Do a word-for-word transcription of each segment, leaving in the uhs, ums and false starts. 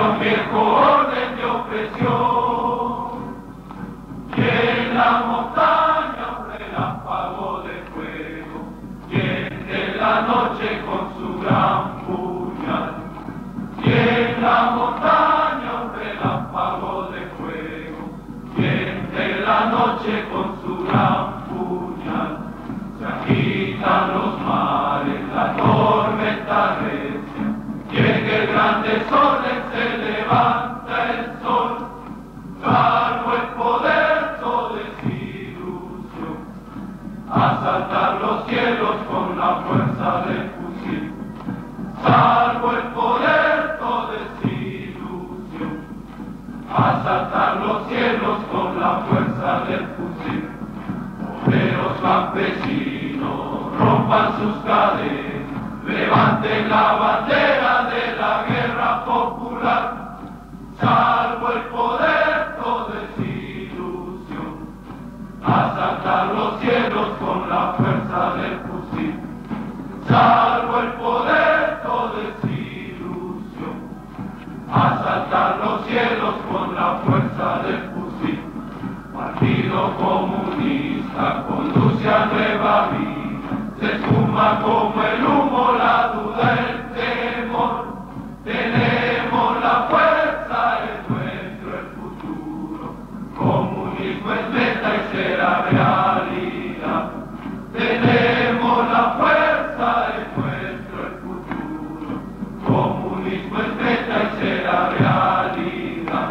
un viejo orden de opresión, y en la montaña un relámpago de fuego, tiende la noche con su gran puñal, y en la montaña un relámpago de fuego, tiende la noche con su gran puñal, se agitan los mares, la tormenta recia, y en el gran desorden se levanta el sol, salvo el poder de desilusión, asaltar los cielos con la fuerza del fusil, salvo el poder de desilusión, asaltar los cielos con la fuerza del fusil. Obreros campesinos, rompan sus cadenas, levanten la bandera de la guerra popular, salvo el poder de desilusión, asaltar los cielos con la fuerza del fusil, salvo el poder de desilusión, asaltar los cielos con la fuerza del fusil. Partido Comunista conduce a nueva vida, se esfuma como el humo la duda, el temor. Tenemos la fuerza, es nuestro el futuro. Comunismo es meta y será realidad. Tenemos la fuerza, es nuestro el futuro. Comunismo es meta y será realidad.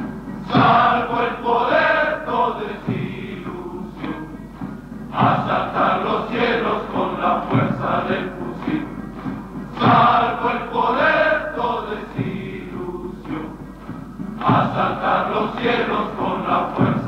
Salvo el poder de desilusión, asaltar los cielos con la fuerza del fusil, salvo el poder de desilusión, asaltar los cielos con la fuerza